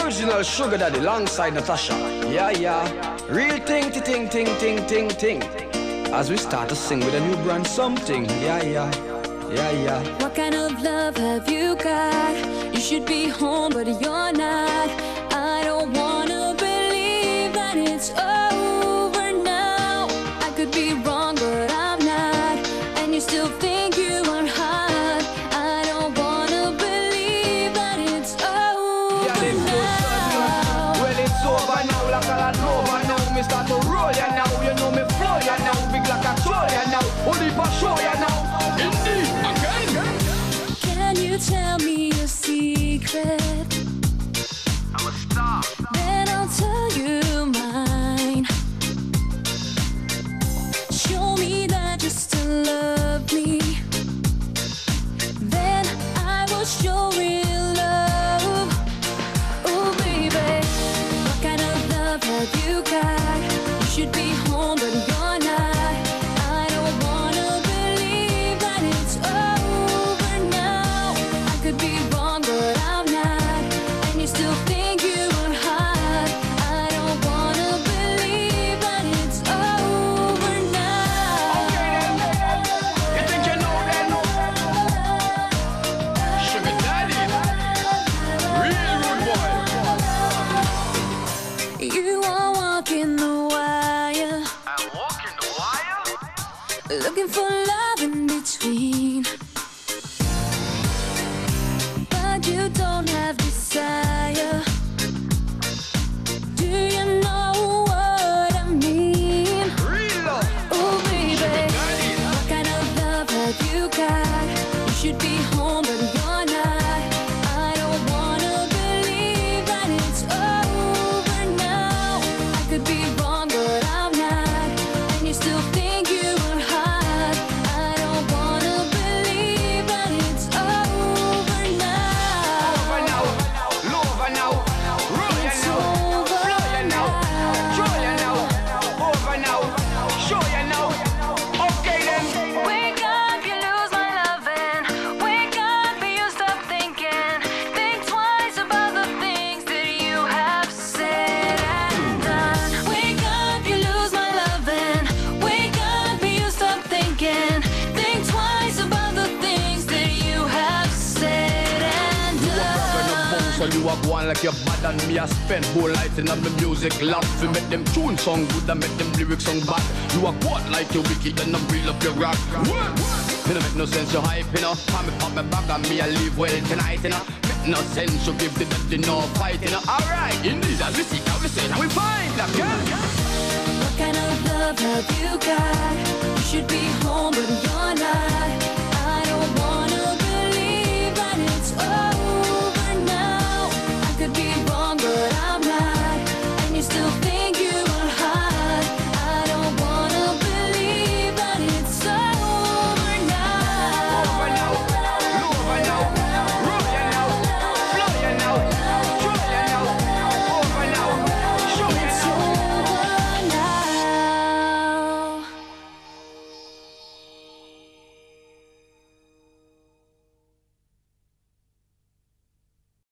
original Sugar Daddy alongside Natasha. Yeah, yeah. Real ting, ting, ting, ting, ting, ting. As we start to sing with a new brand something. Yeah, yeah. Yeah, yeah. What kind of love have you got? You should be home, but you're not. I don't wanna believe that it's over now. I could be wrong, but I'm not. And you still think you are hot. I don't wanna believe that it's over now. Well, it's over now, like I know by now. Me start to roll ya now. You know me flow ya now. Big like a troll ya now. Only for show ya now. Indeed, again. Can you tell me a secret? I'm a star. Then I'll tell you mine. Show me that you still love me. Then I will show real love. Oh baby, what kind of love have you got? You should be home, but you're not. I don't wanna believe that it's over now. I could be wrong, but I'm not. And you still think you are hot. I don't wanna believe that it's over now. You think you know then? Sugar Daddy, real rude boy. You are walking the wire, I'm walking the wire. looking for love in between, but you don't have desire. Do you know what I mean? Real love. Oh baby, Daddy. what kind of love have you got? You should be home, but you're not. I don't wanna believe that it's over now. I could be wrong, but I'm not. And you still think you are hot. I don't wanna believe that it's over now. Over now, lover now, roll ya It's now, over flow ya now, now. show ya now, over now, show ya now. Okay then. Wake up, you lose my loving. Wake up, you stop thinking. Think twice about the things that you have said and done. Wake up, you lose my loving. Wake up, you stop thinking. Think twice about the things that you have said and You a rapping a bounce done. and you a go on like your bad and me a spend whole life in the music lab to make them tune song good and make them lyrics song bad. You a quote like you wicked and I'm real up your rock. It don't make no sense you hype, you know. Pop me back and me a leave well tonight, you know. Make no sense you give the daddy no fight, you know. Alright, indeed, as we see how we say now we find that girl. What kind of love have you got? You should be home, but you're not.